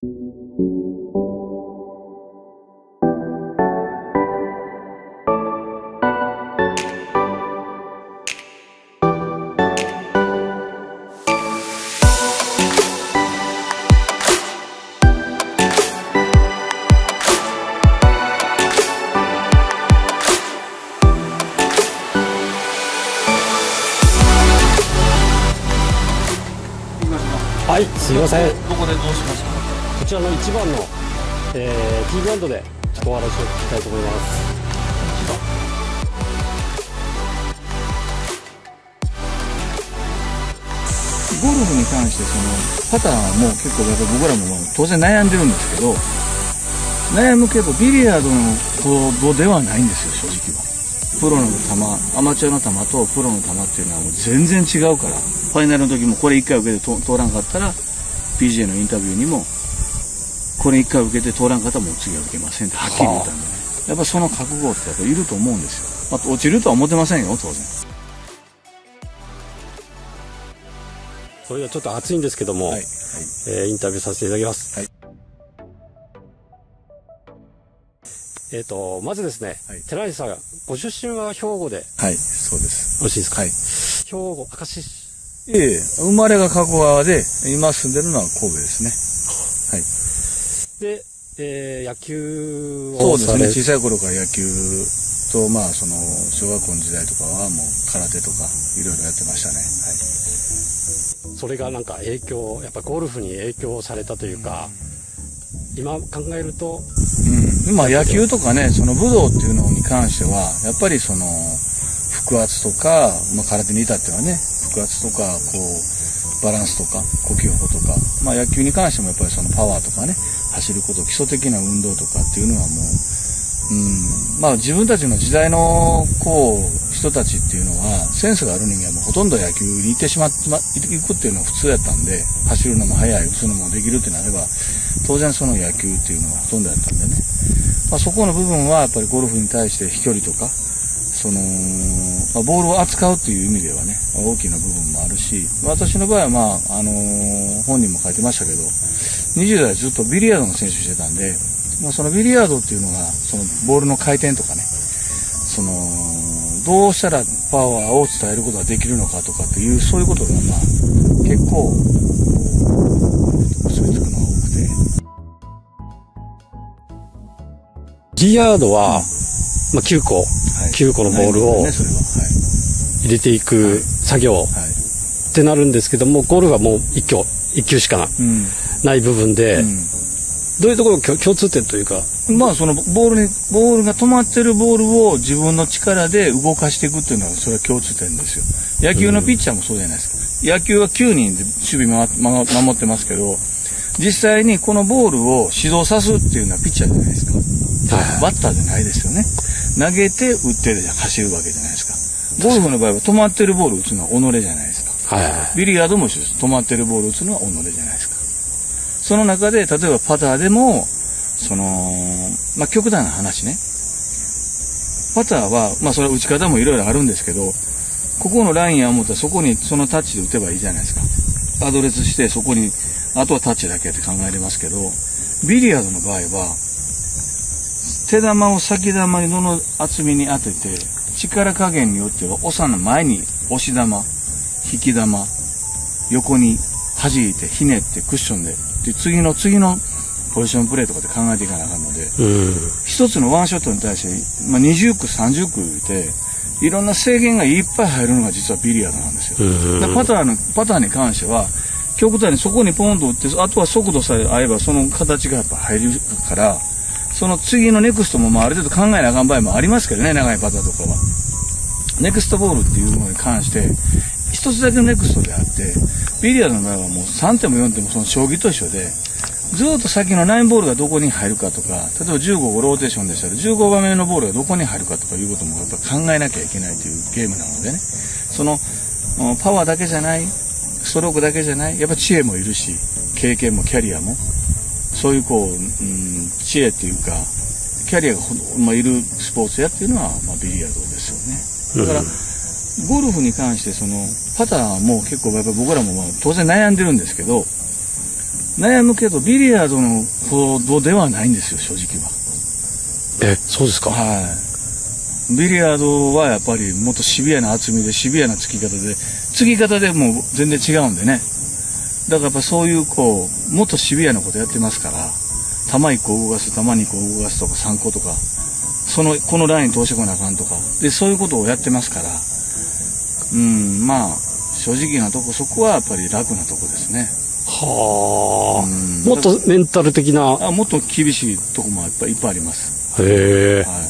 はい、すいません。 どこでどうしますか？ こちらの1番の、ティーグラウンドでちょっとお話を聞きたいと思います。 ゴルフに関してパターも結構やっぱ僕らも当然悩んでるんですけど、悩むけどビリヤードのほどではないんですよ、正直は。プロの球、アマチュアの球とプロの球っていうのはもう全然違うから、ファイナルの時もこれ1回受けて通らんかったら PGA のインタビューにもこれ1回受けて通らんかったらもう次は受けませんってはっきり言ったんでね、やっぱその覚悟ってやっぱいると思うんですよ。落ちるとは思ってませんよ、当然。 それではちょっと暑いんですけども、はい、インタビューさせていただきます。はい、まずですね、はい、寺西さん、ご出身は兵庫で。 はい、そうです。 よろしいですか？はい。兵庫、明石市。 生まれが加古川で、今住んでるのは神戸ですね。 はい。で、野球をそうですね、小さい頃から野球と、小学校の時代とかはもう空手とか、いろいろやってましたね。はい。 それがなんかやっぱゴルフに影響されたというか、今考えると、 今野球とかね、武道っていうのに関してはやっぱり腹圧とか、空手に至ってはね、腹圧とかバランスとか呼吸法とか、野球に関してもやっぱりパワーとかね、走ること、基礎的な運動とかっていうのはもう、自分たちの時代の人たちっていうのはセンスがある人間はもうほとんど野球に行くっていうのが普通やったんで、走るのも速い、打つのもできるってなれば当然その野球っていうのがほとんどやったんでね、そこの部分はやっぱりゴルフに対して飛距離とかボールを扱うっていう意味ではね、大きな部分もあるし、私の場合は本人も書いてましたけど、20代ずっとビリヤードの選手してたんで、そのビリヤードっていうのがボールの回転とかね、どうしたらパワーを伝えることができるのかとかっていう、そういうことが結構結びつくのが多くて。 ビリヤードは、9個のボールを入れていく作業ってなるんですけども、ゴルフはもう1球しかない部分で、どういうところ共通点というか、 ボールが止まってるボールを自分の力で動かしていくっていうのは、それは共通点ですよ。野球のピッチャーもそうじゃないですか。野球は9人で守備守ってますけど、実際にこのボールを始動さすっていうのはピッチャーじゃないですか。バッターじゃないですよね。投げて打って走るわけじゃないですか。ゴルフの場合は止まってるボールを打つのは己じゃないですか。ビリヤードも一緒です。止まってるボールを打つのは己じゃないですか。その中で、例えばパターでも、極端な話ね。パターは、それは打ち方もいろいろあるんですけど、ここのラインを持ったらそこにそのタッチで打てばいいじゃないですか。アドレスしてそこに、あとはタッチだけって考えれますけど、ビリヤードの場合は、手玉を先玉にどの厚みに当てて、力加減によっては、の前に押し玉、引き玉、横に弾いて、ひねって、クッションで、次のポジションプレーとかで考えていかなあかんので、一つのワンショットに対して、20区、30区言って、いろんな制限がいっぱい入るのが実はビリヤードなんですよ。パターに関しては、極端にそこにポンと打って、あとは速度さえ合えばその形がやっぱ入るから、その次のネクストもある程度考えなあかん場合もありますけどね、長いパターとかは。ネクストボールっていうのに関して、一つだけのネクストであって、ビリヤードの場合はもう3点も4点もその将棋と一緒で、ずっと先の9ボールがどこに入るかとか、例えば15号ローテーションでしたら15番目のボールがどこに入るかとかいうこともやっぱ考えなきゃいけないというゲームなのでね、パワーだけじゃない、ストロークだけじゃない、やっぱ知恵もいるし、経験もキャリアも、そういう知恵っていうか、キャリアがいるスポーツやっていうのは、ビリヤードですよね。だから、ゴルフに関してパターも結構やっぱり僕らも当然悩んでるんですけど、 悩むけどビリヤードのほどではないんですよ、正直は。 そうですか。 はい。ビリヤードはやっぱりもっとシビアな厚みでシビアなつき方でもう全然違うんでね。だからやっぱそういうもっとシビアなことやってますから、玉1個動かす、玉2個動かすとか3個とか、このライン通してこなあかんとか、で、そういうことをやってますから、まあ、正直なとこ、そこはやっぱり楽なとこですね。 はあ。もっとメンタル的な。 もっと厳しいとこもいっぱいあります。 へえ。 はい。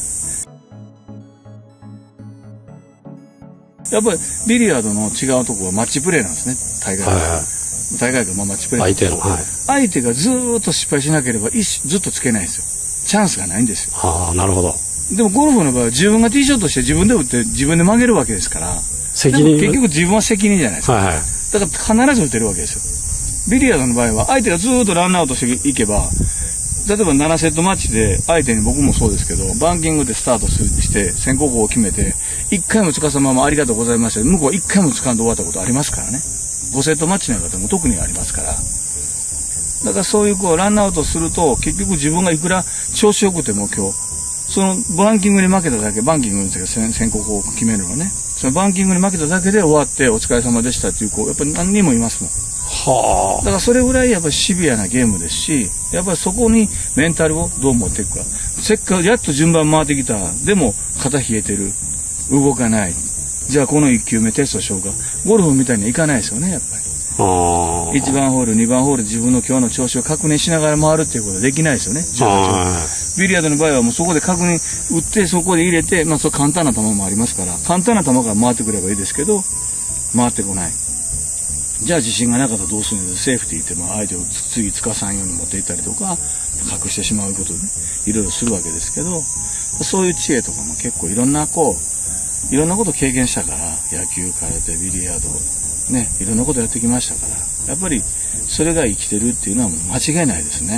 やっぱりビリヤードの違うとこはマッチプレーなんですね、大概。大概がマッチプレー。相手がずーっと失敗しなければずっとつけないんですよ。チャンスがないんですよ。 はあ、なるほど。 でもゴルフの場合は自分がティーショットして自分で打って自分で曲げるわけですから、結局自分は責任じゃないですか。だから必ず打てるわけですよ。ビリヤードの場合は相手がずーっとランアウトしていけば、例えば7セットマッチで相手に、僕もそうですけど、バンキングでスタートして先行後を決めて1回もつかさままありがとうございました。向こうは1回もつかんで終わったことありますからね。5セットマッチの方も特にありますから。だからそういうランアウトすると、結局自分がいくら調子よくても今日、そのバンキングに負けただけ、バンキングですけど先行後を決めるのね。そのバンキングに負けただけで終わってお疲れ様でしたっていうやっぱり何人もいますもん。 はあ。 だからそれぐらいやっぱりシビアなゲームですし、やっぱりそこにメンタルをどう持っていくか。せっかくやっと順番回ってきた。でも肩冷えてる。動かない。じゃあこの1球目テストしようか。ゴルフみたいにはいかないですよね、やっぱり。1番ホール、2番ホール、自分の今日の調子を確認しながら回るっていうことはできないですよね。ビリヤードの場合はもうそこで確認、打って、そこで入れて、そう簡単な球もありますから、簡単な球から回ってくればいいですけど、回ってこない。じゃあ自信がなかったらどうするんですか。セーフティーって相手を次つかさんように持っていったりとか、隠してしまうことで、ね、いろいろするわけですけど、そういう知恵とかも結構いろんなこと経験したから、野球、空手、ビリヤード、ね、いろんなことやってきましたから、やっぱりそれが生きてるっていうのはもう間違いないですね。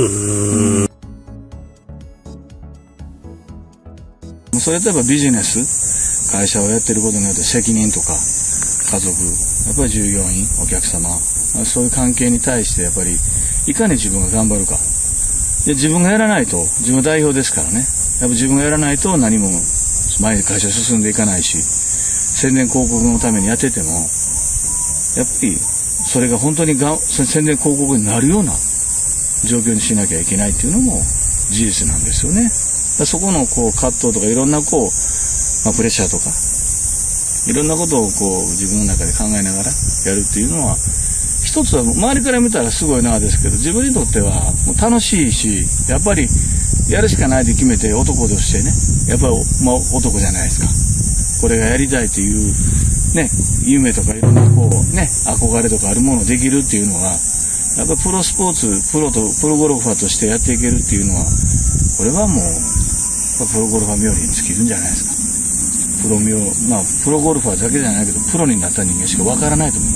それとやっぱビジネス、会社をやってることによって責任とか、家族、やっぱり従業員、お客様、そういう関係に対してやっぱりいかに自分が頑張るか。で、自分がやらないと、自分は代表ですからね。やっぱ自分がやらないと何も前に会社進んでいかないし、宣伝広告のためにやってても、やっぱりそれが本当に宣伝広告になるような状況にしなきゃいけないっていうのも事実なんですよね。そこの葛藤とかいろんなプレッシャーとかいろんなことを自分の中で考えながらやるっていうのは、一つは周りから見たらすごいなですけど、自分にとってはもう楽しいし、やっぱりやるしかないと決めて男としてね、やっぱり男じゃないですか。これがやりたいというね、夢とかいろんな憧れとかあるものをできるっていうのは、やっぱりプロスポーツ、プロゴルファーとしてやっていけるっていうのは、これはもうプロゴルファー冥利に尽きるんじゃないですか。プロゴルファーだけじゃないけど、プロになった人間しかわからないと思います。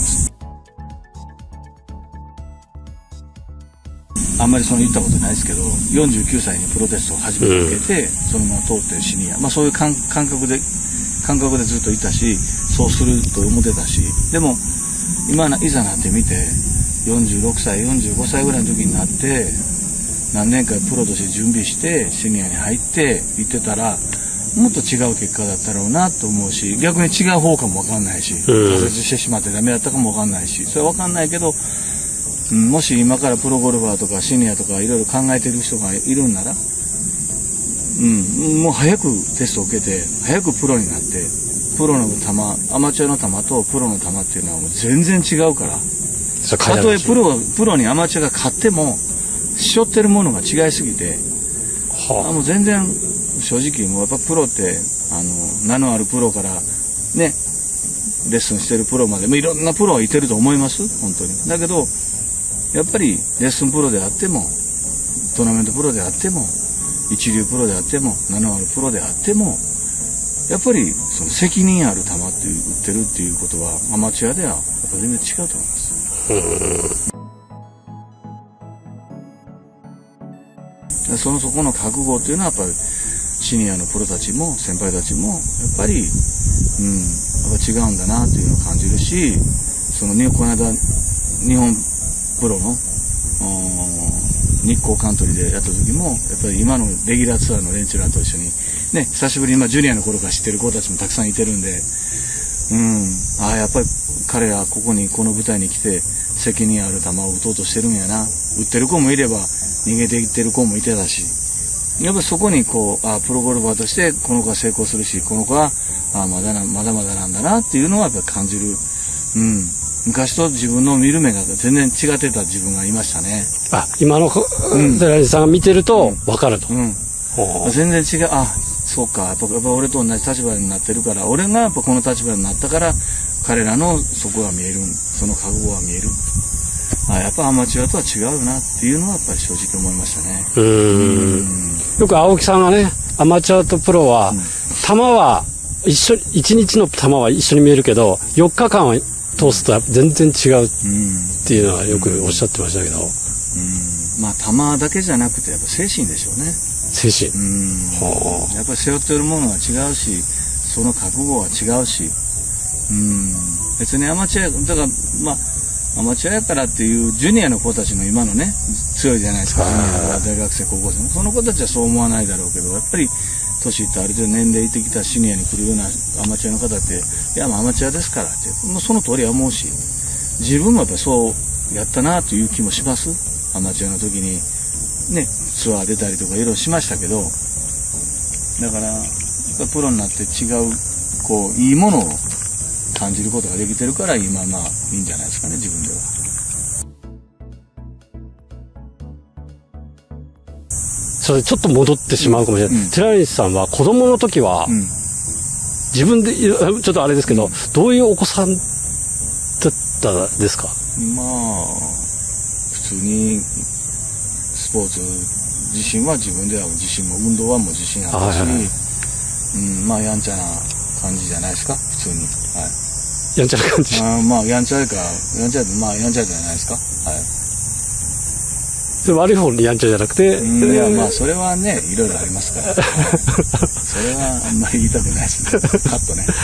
あんまり言ったことないですけど、49歳にプロテストを初めて受けて、そのまま通ってシニア、そういう感覚でずっといたし、そうすると思ってたし、でも今いざなってみて、46歳45歳ぐらいの時になって何年かプロとして準備してシニアに入って行ってたら、もっと違う結果だったろうなと思うし、逆に違う方かも分かんないし、挫折してしまってダメだったかも分かんないし、それは分かんないけど、もし今からプロゴルファーとかシニアとかいろいろ考えてる人がいるんなら、もう早くテストを受けて早くプロになって、プロの球、アマチュアの球とプロの球っていうのはもう全然違うから、たとえプロにアマチュアが勝っても背負ってるものが違いすぎて、もう全然正直もうやっぱプロって名のあるプロからね、レッスンしてるプロまでいろんなプロはいてると思います、本当に。だけどやっぱりレッスンプロであってもトーナメントプロであっても一流プロであっても名のあるプロであっても、やっぱりその責任ある球って打ってるっていうことはアマチュアではやっぱ全然違うと思います。そこの覚悟っていうのはやっぱりシニアのプロたちも先輩たちもやっぱり、やっぱ違うんだなっていうのを感じるし、この間日本プロの日光カントリーでやった時も、やっぱり今のレギュラーツアーの連中らと一緒に、ね、久しぶりに、ジュニアの頃から知ってる子たちもたくさんいてるんで、やっぱり彼らここに、この舞台に来て、責任ある球を打とうとしてるんやな。打ってる子もいれば、逃げていってる子もいてたし、やっぱりそこにこう、プロゴルファーとしてこの子は成功するし、この子は、まだまだなんだなっていうのはやっぱり感じる。昔と自分の見る目が全然違ってた自分がいましたね。 今の寺西さんが見てると分かると。 全然違う。そうか。やっぱ俺と同じ立場になってるから、俺がやっぱこの立場になったから、彼らのそこが見える。その覚悟が見える。やっぱアマチュアとは違うなっていうのはやっぱり正直思いましたね。 よく青木さんがね、アマチュアとプロは、球は一緒、1日の球は一緒に見えるけど、4日間は通すと全然違うっていうのはよくおっしゃってましたけど。 球だけじゃなくてやっぱ精神でしょうね。 精神。 やっぱり背負ってるものが違うし、その覚悟は違うし、別にアマチュア、だからアマチュアやからっていうジュニアの子たちの今のね、強いじゃないですか。ジュニア大学生、高校生の。その子たちはそう思わないだろうけど、やっぱり年いってある程度年齢いってきたシニアに来るようなアマチュアの方って、いやアマチュアですからって、もうその通りは思うし、自分もやっぱりそうやったなという気もします。アマチュアの時に、ね、ツアー出たりとかいろいろしましたけど、だから、やっぱプロになって違う、こう、いいものを感じることができてるから、今いいんじゃないですかね、自分では。 それちょっと戻ってしまうかもしれない。寺西さんは子供の時は、自分で、ちょっとあれですけど、どういうお子さんだったですか？ 普通にスポーツ自身は自分では自信も運動はもう自信あったし、やんちゃな感じじゃないですか、普通に。 やんちゃな感じ。 やんちゃじゃないですか。 それ悪い方にやんちゃじゃなくて。 それはね、いろいろありますから。それはあんまり言いたくないですね。カットね。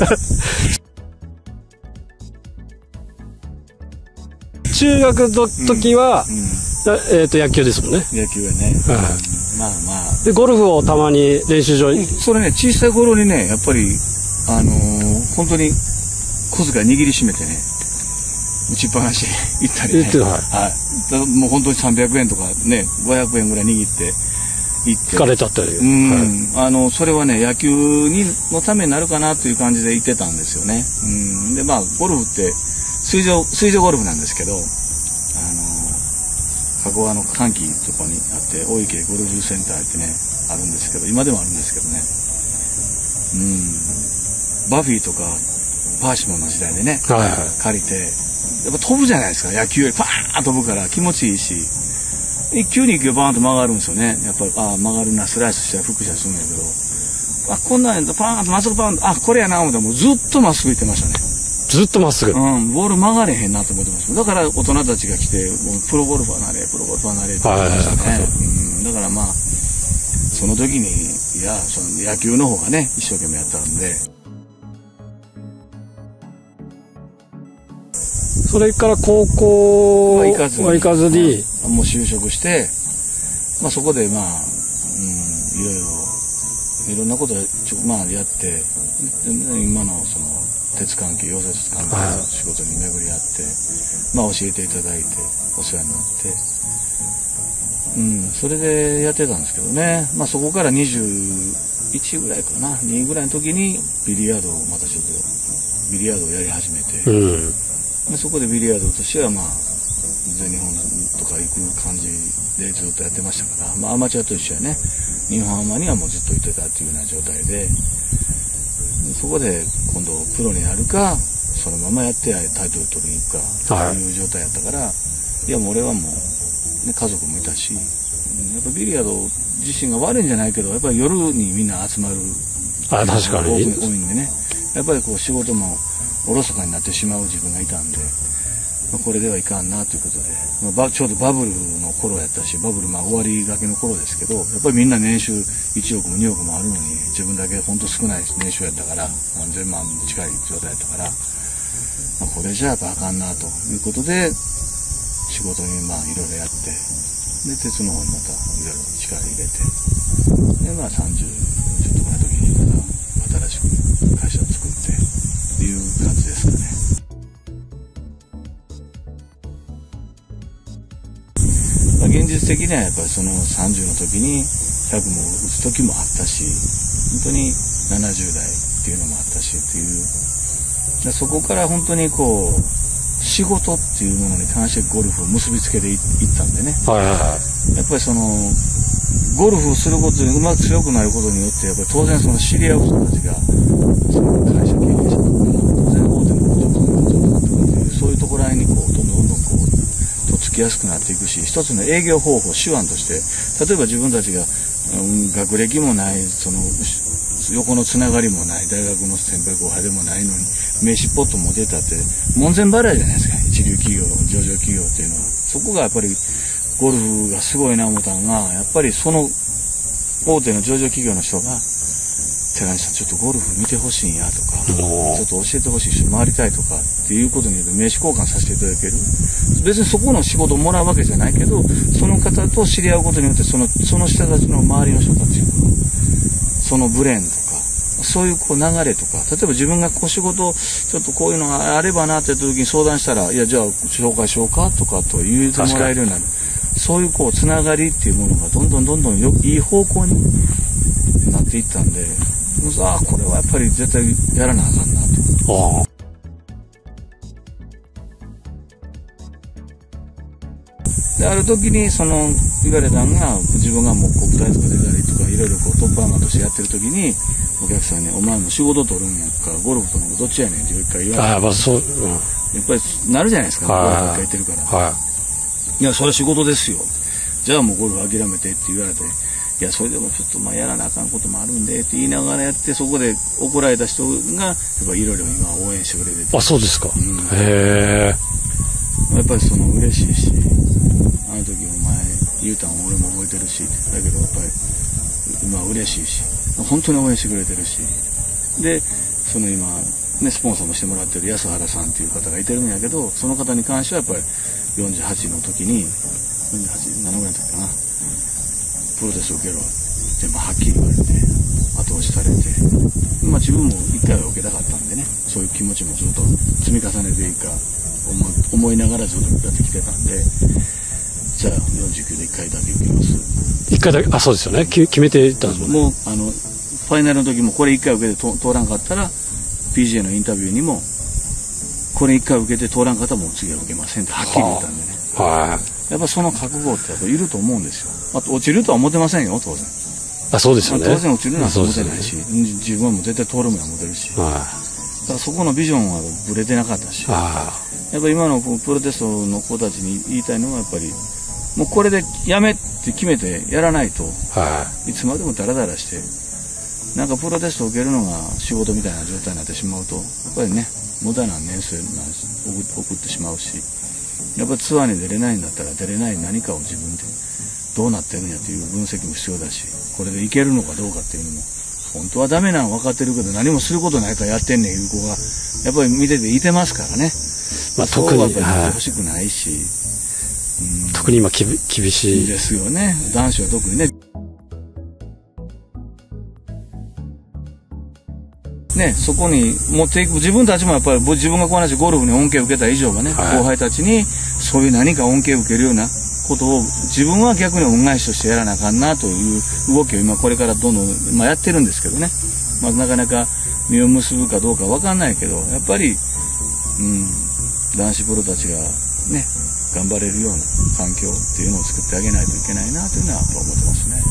中学の時は、野球ですもんね。 野球はね。 で、ゴルフをたまに練習場に。 それね、小さい頃にね、やっぱり、本当に小遣い握りしめてね、打ちっぱなし行ったりね。もう本当に300円とかね、500円ぐらい握って行って。 疲れちゃったり。 それはね、野球のためになるかなという感じで行ってたんですよね。で、ゴルフって、水上ゴルフなんですけど、加古川の歓喜のところにあって、大池ゴルフセンターってね、あるんですけど、今でもあるんですけどね。バフィーとか、パーシモンの時代でね、借りて、やっぱ飛ぶじゃないですか、野球よりパーン飛ぶから気持ちいいし、1球に1球バーンと曲がるんですよね。やっぱ曲がるな、スライスしたらフックしたりするんだけど、こんなんやパーンとまっすぐパーンと、これやな思ったらもうずっとまっすぐ行ってましたね。 ずっとまっすぐ。 ボール曲がれへんなと思ってます。だから大人たちが来て、プロゴルファーなれって言ってましたね。だからその時に、その野球の方がね、一生懸命やったんで。 それから高校は行かずに、 もう就職して、そこでいろんなことやって今のその鉄関係溶接関係の仕事に巡り合って、教えていただいてお世話になって、それでやってたんですけどね。そこから21ぐらいかな、2ぐらいの時にビリヤードをまたちょっとビリヤードをやり始めて、そこでビリヤードとしては全日本とか行く感じでずっとやってましたから、アマチュアと一緒やね。日本アマにはもうずっと行ってたっていうような状態で、そこで今度プロになるか、そのままやってタイトル取りに行くかという状態やったから、もう俺はもう、ね、家族もいたし、やっぱビリヤード自身が悪いんじゃないけど、やっぱり夜にみんな集まる確かに多いんでね、やっぱりこう仕事もおろそかになってしまう自分がいたんで、これではいかんなということで、ちょうどバブルの頃やったし、バブル終わりがけの頃ですけど、やっぱりみんな年収1億も2億もあるのに、自分だけほんと少ない年収やったから、何千万近い状態やったから、これじゃやっぱあかんなということで、仕事にいろいろやって、 で鉄の方にまたいろいろ力入れて、でまあ30ちょっと前の時にまた新しく会社を作ってっていう感じですかね。まあ、現実的にはやっぱりその30の時に100も打つ時もあったし、本当に70代っていうのもあったしっていう、そこから本当にこう仕事っていうものに関してゴルフを結びつけていったんでね、やっぱりそのゴルフをすることにうまく強くなることによってやっぱり当然その知り合う人たちがその会社経営者とか当然大手の部長さんが部長になってくるっていう、そういうところにこうどんどんこうとっつきやすくなっていくし、一つの営業方法手腕として例えば自分たちが、学歴もないその横のつながりもない大学の先輩後輩でもないのに名刺ポットも出たって門前払いじゃないですか、一流企業上場企業っていうのは。そこがやっぱりゴルフがすごいな思ったのが、やっぱりその大手の上場企業の人が寺西さんちょっとゴルフ見てほしいんやとか、ちょっと教えてほしい、一緒に回りたいとかっていうことによって名刺交換させていただける。別にそこの仕事をもらうわけじゃないけど、その方と知り合うことによってその人たちの周りの人たちのそのブレーンとかそういうこう流れとか、例えば自分がこう仕事ちょっとこういうのがあればなって時に相談したら、いやじゃあ紹介しようかとかと言ってもらえるようになる。そういうこうつながりっていうものがどんどんいい方向になっていったんで、ああこれはやっぱり絶対やらなあかんなと。である時に言われたのが、自分がもう国体とか出たりとかいろいろこうトップアマーとしてやってる時にお客さんに「お前も仕事取るんやからゴルフとのどっちやねん」って一回言われて、やっぱりなるじゃないですか、ゴルフばっかり言ってるから。いやそれは仕事ですよ、じゃあもうゴルフ諦めてって言われて、いやそれでもちょっとまあやらなあかんこともあるんでって言いながらやって、そこで怒られた人がやっぱりいろいろ今応援してくれてて。 あ、そうですか。へえ。やっぱり嬉しいし、あの時お前言うたん俺も覚えてるし、だけどやっぱり今嬉しいし、本当に応援してくれてるし、で今ねスポンサーもしてもらってる安原さんっていう方がいてるんやけど、その方に関してはやっぱり48の時に48、7ぐらいの時かな、プロテスト受けろってはっきり言われて後押しされて、まあ自分も一回は受けたかったんでね、そういう気持ちもずっと積み重ねていいか思いながらずっとやってきてたんで、じゃあ49で1回だけ受けます。 1回だけ、あ、そうですよね、決めていったんですもんね。 もうファイナルの時もこれ1回受けて通らんかったら PGA のインタビューにもこれ1回受けて通らんかったらもう次は受けませんってはっきり言ったんでね。やっぱその覚悟ってやっぱいると思うんですよ。あと落ちるとは思ってませんよ当然。 あ、そうですよね。 当然落ちるなんて思ってないし、自分はもう絶対通るもんは思ってるし、だからそこのビジョンはぶれてなかったし、やっぱり今のプロテストの子たちに言いたいのはやっぱりもうこれでやめって決めてやらないと、いつまでもダラダラしてなんかプロテストを受けるのが仕事みたいな状態になってしまうと、やっぱりね無駄な年数送ってしまうし、やっぱりツアーに出れないんだったら出れない何かを自分でどうなってるんやという分析も必要だし、これでいけるのかどうかっていうのも本当はダメなの分かってるけど何もすることないからやってんねんいう子がやっぱり見てていてますからね。まあ特にそうはやっぱりやってほしくないし、 特に今厳しいですよね、男子は特にね。そこに持っていく自分たちもやっぱり自分がこの話ゴルフに恩恵を受けた以上はね、後輩たちにそういう何か恩恵を受けるようなことを自分は逆に恩返しとしてやらなあかんなという動きを今これからどんどん、やってるんですけどね、なかなか実を結ぶかどうか分かんないけど、やっぱり、男子プロたちがね頑張れるような環境っていうのを作ってあげないといけないなというのはやっぱ思ってますね。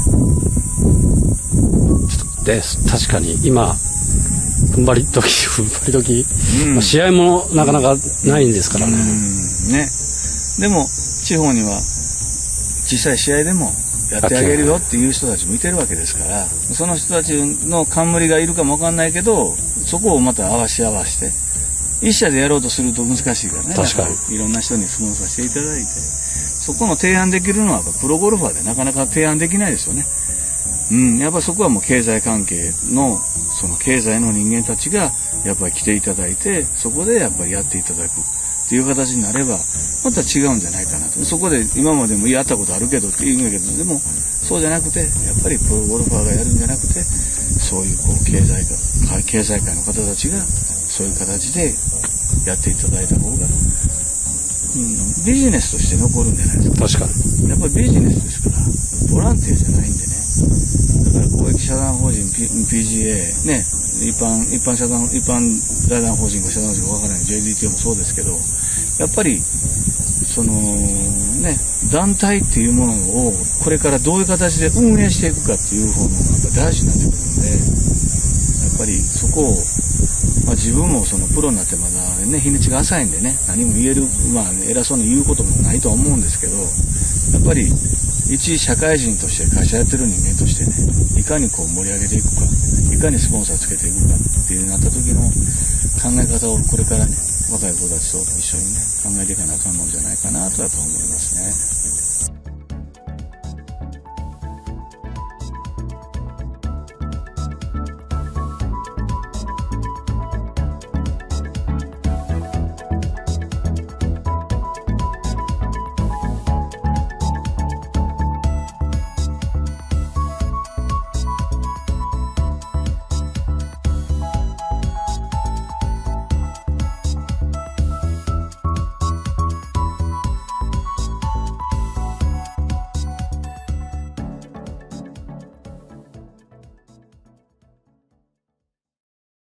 ちょっとで確かに今踏ん張り時、試合もなかなかないんですからね。 でも地方には小さい試合でもやってあげるよっていう人たちもいてるわけですから、その人たちの冠がいるかも分かんないけど、そこをまた合わせて一社でやろうとすると難しいからね。 確かにいろんな人に質問させていただいて、そこの提案できるのはプロゴルファーでなかなか提案できないですよね。やっぱりそこはもう経済関係のその経済の人間たちがやっぱり来ていただいて、そこでやっぱりやっていただく。 っていう形になればまた違うんじゃないかなと。そこで今までもやったことあるけどって言うんだけど、でもそうじゃなくてやっぱりプロゴルファーがやるんじゃなくて、そういうこう経済界の方たちがそういう形でやっていただいた方が、ビジネスとして残るんじゃないですか。 確かに。 やっぱりビジネスですから、ボランティアじゃないんでね。だから公益社団法人 PGA ね、一般財団法人か社団法人かわからない JDT もそうですけど、やっぱりそのね、団体っていうものをこれからどういう形で運営していくかっていう方のが大事になってくるんで、やっぱりそこを、自分もそのプロになってまだね、日にちが浅いんでね、何も言える、偉そうに言うこともないとは思うんですけど、やっぱり一社会人として会社やってる人間としてね、いかにこう盛り上げていくか、いかにスポンサーつけていくかっていうなった時の考え方をこれからね、若い子たちと一緒にね、考えていかなあかんのじゃないかなとやっぱ思います。